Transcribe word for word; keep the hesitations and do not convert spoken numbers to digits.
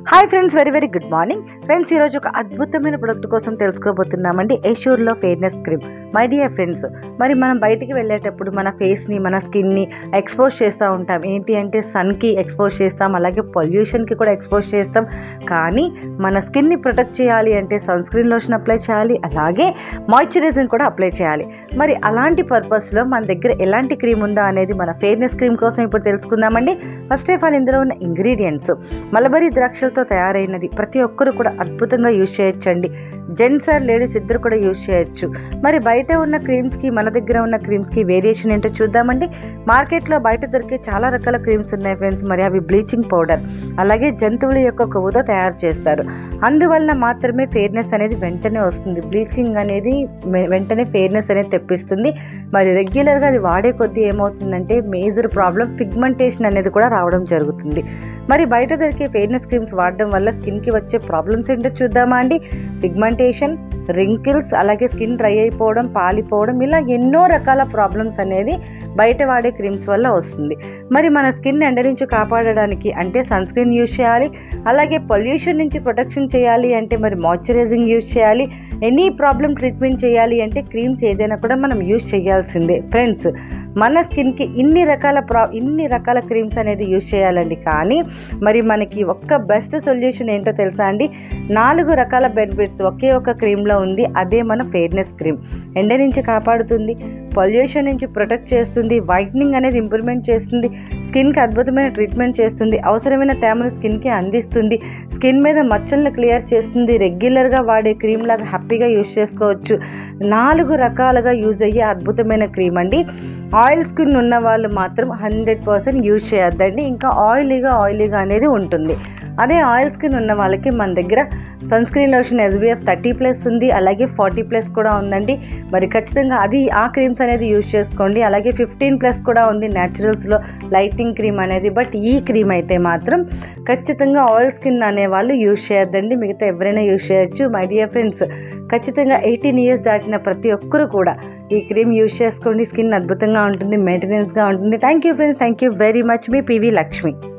Hi friends, very very good morning friends. ఈరోజు ఒక అద్భుతమైన ప్రొడక్ట్ కోసం తెలుసుకోబోతున్నామండి. ఎష్యూర్లో fairness cream. My dear friends, మరి మనం బయటికి వెళ్ళేటప్పుడు మన ఫేస్ని, మన స్కిన్ని ఎక్స్పోజ్ చేస్తూ ఉంటాం. ఏంటి అంటే సన్కి ఎక్స్పోజ్ చేస్తాం, అలాగే పొల్యూషన్కి కూడా ఎక్స్పోజ్ చేస్తాం. కానీ మన స్కిన్ని ప్రొటెక్ట్ చేయాలి అంటే సన్ స్క్రీన్ లోషన్ అప్లై చేయాలి, అలాగే మాయిశ్చరైజర్ కూడా అప్లై చేయాలి. మరి అలాంటి పర్పస్లో మన దగ్గర ఎలాంటి క్రీమ్ ఉందా అనేది మన ఫెయిర్నెస్ క్రీమ్ కోసం ఇప్పుడు తెలుసుకుందామండి. ఫస్ట్ ఆఫ్ ఆల్ ఇందులో ఉన్న ఇంగ్రీడియంట్స్ మలబరీ ద్రాక్షలతో తయారైనది. ప్రతి ఒక్కరు కూడా అద్భుతంగా యూజ్ చేయొచ్చండి. జెంట్స్ ఆర్ లేడీస్ ఇద్దరు కూడా యూజ్ చేయొచ్చు. మరి బయట ఉన్న క్రీమ్స్కి మన దగ్గర ఉన్న క్రీమ్స్కి వేరియేషన్ ఏంటో చూద్దామండి. మార్కెట్లో బయట దొరికే చాలా రకాల క్రీమ్స్ ఉన్నాయి ఫ్రెండ్స్. మరి అవి బ్లీచింగ్ పౌడర్, అలాగే జంతువుల యొక్క కొవ్వుతో తయారు చేస్తారు. అందువలన మాత్రమే ఫెయిర్నెస్ అనేది వెంటనే వస్తుంది. బ్లీచింగ్ అనేది వెంటనే ఫెయిర్నెస్ అనేది తెప్పిస్తుంది. మరి రెగ్యులర్గా అది వాడే కొద్దీ ఏమవుతుందంటే మేజర్ ప్రాబ్లం పిగ్మెంటేషన్ అనేది కూడా రావడం జరుగుతుంది. మరి బయట దొరికే ఫెయిర్నెస్ క్రీమ్స్ వాడడం వల్ల స్కిన్కి వచ్చే ప్రాబ్లమ్స్ ఏంటో చూద్దామా అండి. పిగ్మెంటేషన్, రింకిల్స్, అలాగే స్కిన్ డ్రై అయిపోవడం, పాలిపోవడం, ఇలా ఎన్నో రకాల ప్రాబ్లమ్స్ అనేది బయట వాడే క్రీమ్స్ వల్ల వస్తుంది. మరి మన స్కిన్ ఎండ నుంచి కాపాడడానికి అంటే సన్ స్క్రీన్ యూజ్ చేయాలి, అలాగే పొల్యూషన్ నుంచి ప్రొటెక్షన్ చేయాలి అంటే మరి మాయిశ్చరైజింగ్ యూజ్ చేయాలి. ఎనీ ప్రాబ్లం ట్రీట్మెంట్ చేయాలి అంటే క్రీమ్స్ ఏదైనా కూడా మనం యూజ్ చేయాల్సిందే ఫ్రెండ్స్. మన స్కిన్కి ఇన్ని రకాల ప్రా ఇన్ని రకాల క్రీమ్స్ అనేది యూజ్ చేయాలండి. కానీ మరి మనకి ఒక్క బెస్ట్ సొల్యూషన్ ఏంటో తెలుసా అండి. నాలుగు రకాల బెనిఫిట్స్ ఒకే ఒక క్రీమ్లో ఉంది. అదే మన ఫెయిర్నెస్ క్రీమ్. ఎండ నుంచి కాపాడుతుంది, పొల్యూషన్ నుంచి ప్రొటెక్ట్ చేస్తుంది, వైట్నింగ్ అనేది ఇంప్రూవ్మెంట్ చేస్తుంది, స్కిన్కి అద్భుతమైన ట్రీట్మెంట్ చేస్తుంది, అవసరమైన తేమను స్కిన్కి అందిస్తుంది, స్కిన్ మీద మచ్చలను క్లియర్ చేస్తుంది. రెగ్యులర్గా వాడే క్రీమ్ లాగా హ్యాపీగా యూజ్ చేసుకోవచ్చు. నాలుగు రకాలుగా యూజ్ అయ్యే అద్భుతమైన క్రీమ్ అండి. ఆయిల్ స్కిన్ ఉన్న వాళ్ళు మాత్రం హండ్రెడ్ పర్సెంట్ యూజ్ చేయొద్దండి. ఇంకా ఆయిలీగా ఆయిలీగా అనేది ఉంటుంది. అదే ఆయిల్ స్కిన్ ఉన్న వాళ్ళకి మన దగ్గర sun screen lotion SPF thirty plus ఉంది, అలాగే ఫార్టీ ప్లస్ కూడా ఉందండి. మరి ఖచ్చితంగా అది ఆ క్రీమ్స్ అనేది యూజ్ చేసుకోండి. అలాగే ఫిఫ్టీన్ ప్లస్ కూడా ఉంది న్యాచురల్స్లో లైటింగ్ క్రీమ్ అనేది. బట్ ఈ క్రీమ్ అయితే మాత్రం ఖచ్చితంగా ఆయిల్ స్కిన్ అనే వాళ్ళు యూజ్ చేయొద్దండి. మిగతా ఎవరైనా యూజ్ చేయొచ్చు. మై డియర్ ఫ్రెండ్స్, ఖచ్చితంగా ఎయిటీన్ ఇయర్స్ దాటిన ప్రతి ఒక్కరు కూడా ఈ క్రీమ్ యూజ్ చేసుకోండి. స్కిన్ అద్భుతంగా ఉంటుంది, మెయింటెనెన్స్గా ఉంటుంది. Thank you friends, thank you very much. మీ పివి లక్ష్మి.